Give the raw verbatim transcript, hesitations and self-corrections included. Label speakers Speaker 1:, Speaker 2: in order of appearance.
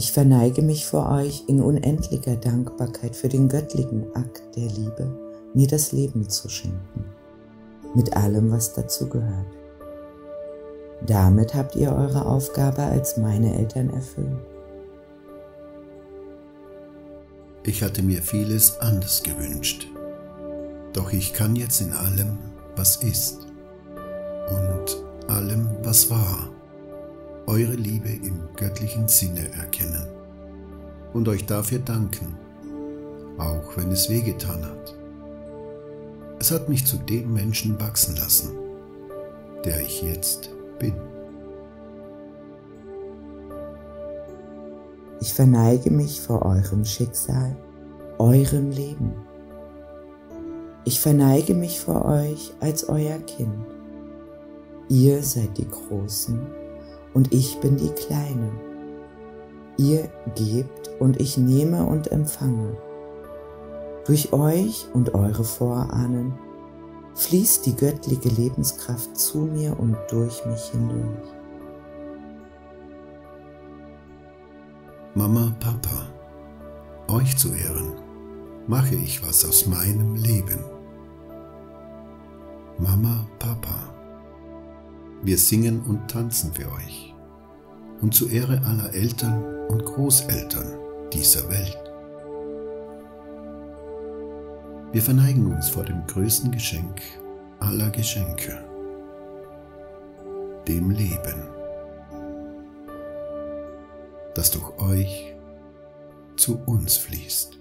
Speaker 1: Ich verneige mich vor euch in unendlicher Dankbarkeit für den göttlichen Akt der Liebe, mir das Leben zu schenken, mit allem, was dazu gehört. Damit habt ihr eure Aufgabe als meine Eltern erfüllt.
Speaker 2: Ich hatte mir vieles anders gewünscht, doch ich kann jetzt in allem, was ist und allem, was war, eure Liebe im göttlichen Sinne erkennen und euch dafür danken, auch wenn es wehgetan hat. Es hat mich zu dem Menschen wachsen lassen, der ich jetzt bin.
Speaker 1: Ich verneige mich vor eurem Schicksal, eurem Leben. Ich verneige mich vor euch als euer Kind. Ihr seid die Großen und ich bin die Kleine. Ihr gebt und ich nehme und empfange. Durch euch und eure Vorahnen fließt die göttliche Lebenskraft zu mir und durch mich hindurch.
Speaker 2: Mama, Papa, euch zu Ehren, mache ich was aus meinem Leben. Mama, Papa, wir singen und tanzen für euch und zu Ehre aller Eltern und Großeltern dieser Welt. Wir verneigen uns vor dem größten Geschenk aller Geschenke, dem Leben, das durch euch zu uns fließt.